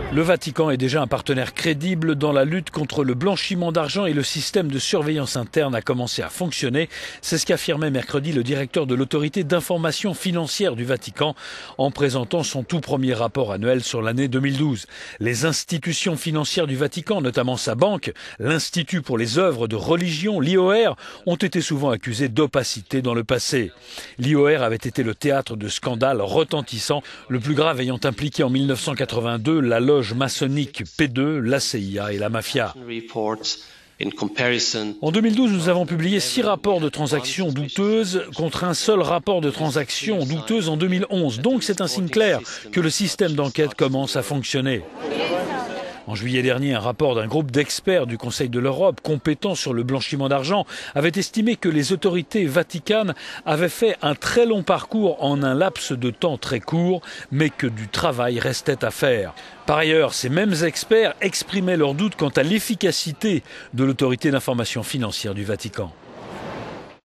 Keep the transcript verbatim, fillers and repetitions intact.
Le Vatican est déjà un partenaire crédible dans la lutte contre le blanchiment d'argent et le système de surveillance interne a commencé à fonctionner. C'est ce qu'affirmait mercredi le directeur de l'autorité d'information financière du Vatican en présentant son tout premier rapport annuel sur l'année deux mille douze. Les institutions financières du Vatican, notamment sa banque, l'Institut pour les œuvres de religion, l'I O R, ont été souvent accusées d'opacité dans le passé. L'I O R avait été le théâtre de scandales retentissants, le plus grave ayant impliqué en mille neuf cent quatre-vingt-deux la loge maçonnique P deux, la C I A et la mafia. En deux mille douze, nous avons publié six rapports de transactions douteuses contre un seul rapport de transactions douteuses en deux mille onze. Donc c'est un signe clair que le système d'enquête commence à fonctionner. En juillet dernier, un rapport d'un groupe d'experts du Conseil de l'Europe compétent sur le blanchiment d'argent avait estimé que les autorités vaticanes avaient fait un très long parcours en un laps de temps très court, mais que du travail restait à faire. Par ailleurs, ces mêmes experts exprimaient leurs doutes quant à l'efficacité de l'autorité d'information financière du Vatican.